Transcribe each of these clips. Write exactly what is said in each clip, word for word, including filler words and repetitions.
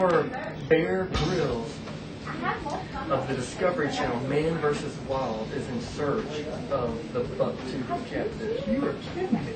for Bear Grylls of the Discovery Channel, Man versus Wild is in search of the Bucktooth catfish. You are kidding me.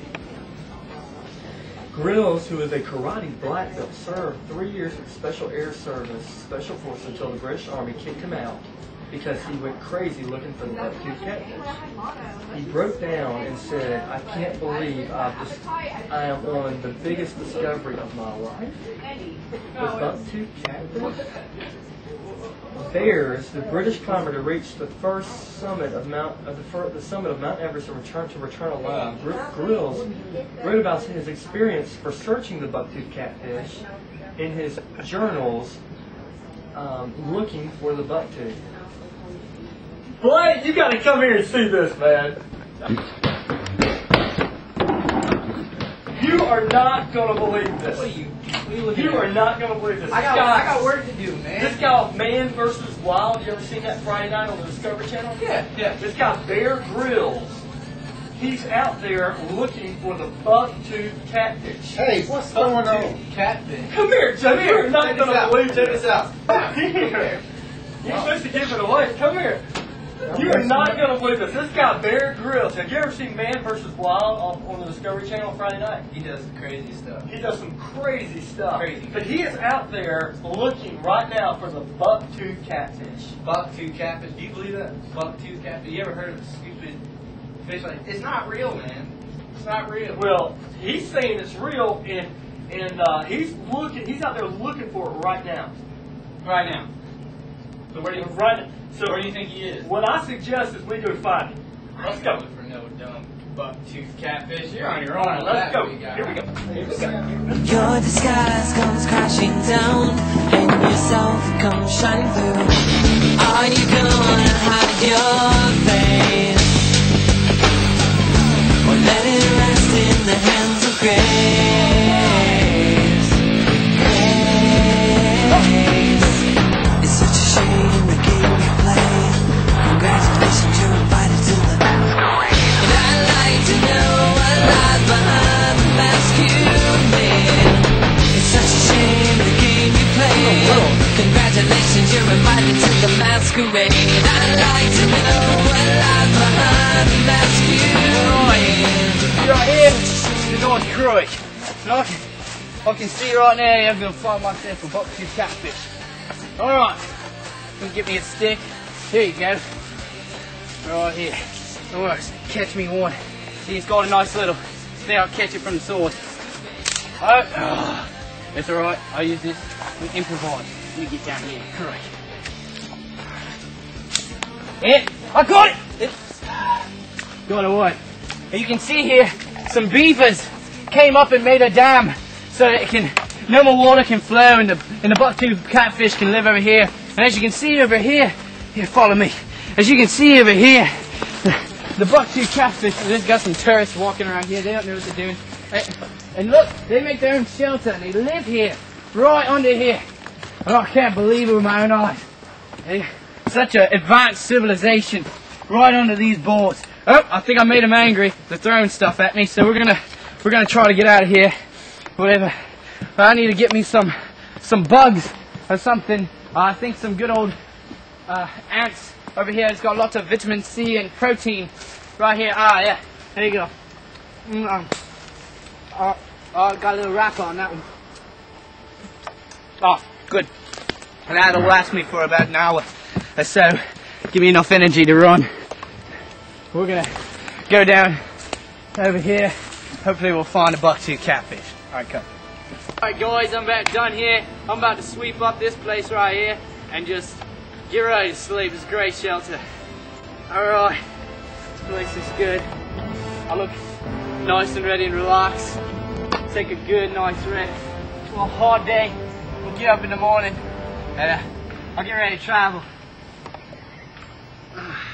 Grylls, who is a karate black belt, served three years with Special Air Service Special Forces until the British Army kicked him out because he went crazy looking for the Bucktooth catfish. He broke down and said, "I can't believe I've just, I am on the biggest discovery of my life. The Bucktooth catfish." Bears, the British climber to reach the first summit of Mount, uh, the, fir the summit of Mount Everest and return to return alive. Gr Grylls wrote about his experience for searching the Bucktooth catfish in his journals, um, looking for the Bucktooth. Boy, you got to come here and see this, man. You are not going to believe this. What are you, what are you looking You at? are not going to believe this. I got, guy, I got work to do, man. This guy, Man versus Wild, you ever seen that Friday night on the Discovery Channel? Yeah, yeah. This guy, Bear Grylls, he's out there looking for the Bucktooth catfish. Hey, what's going on? Catfish. Come here, Joe. You're not Check going this to out. believe Check this. this out. Come here. You're supposed to give it away. Come here. You are not going to believe this. This guy, Bear Grylls. Have you ever seen Man versus Wild on, on the Discovery Channel on Friday night? He does crazy stuff. He does some crazy stuff. Crazy. But he is out there looking right now for the Bucktooth catfish. Bucktooth catfish. Do you believe that? Bucktooth catfish. You ever heard of a stupid fish like it's not real, man. It's not real. Well, he's saying it's real, and and uh, he's looking. He's out there looking for it right now. Right now. So where do you Right. So where do you think he is? what I suggest is we go find him. Let's go. For no dumb bucktooth catfish. You're on your All own. right, let's go. Here we go. Here we go. Your disguise comes crashing down, and yourself comes shining through. Are you gonna hide your face, or let it rest in the hands of grace? Grace. It's such a shame the game you play. Congratulations, you're invited to the masquerade. And I'd like to know what lies behind the mask you made. It's such a shame the game you play. Congratulations, you're invited to the masquerade. I'd like to know what lies behind the mask you made. Right here, the North Croy. And I can, I can see right now I'm going to find myself a bucktooth catfish. Alright, you can get me a stick. Here you go. Right here. Alright, catch me one. See, it's got a nice little thing. I'll catch it from the source. Oh, oh, it's alright. I'll use this. We improvise. Let me get down here. Correct. Yeah, I got it! It's got away. And you can see here, some beavers came up and made a dam so that it can, no more water can flow and the, and the bucktooth catfish can live over here. And as you can see over here, here, follow me. As you can see over here, the, the bucktooth catfish, there's got some tourists walking around here. They don't know what they're doing. And, and look, they make their own shelter and they live here, right under here. And I can't believe it with my own eyes. They, such an advanced civilization right under these boards. Oh, I think I made them angry. They're throwing stuff at me, so we're gonna we're gonna try to get out of here. Whatever. But I need to get me some some bugs or something. Uh, I think some good old uh, ants over here. It's got lots of vitamin C and protein right here. Ah, yeah. There you go. Mm, um, uh, oh, got a little wrap on that one. Oh, good. And that'll last me for about an hour or so. Give me enough energy to run. We're gonna go down over here. Hopefully we'll find a bucktooth catfish. Alright, come. Alright guys, I'm about done here. I'm about to sweep up this place right here and just get ready to sleep. It's a great shelter. Alright, this place is good. I look nice and ready and relaxed. Take a good night's rest. It's a hard day. We'll get up in the morning and uh, I'll get ready to travel.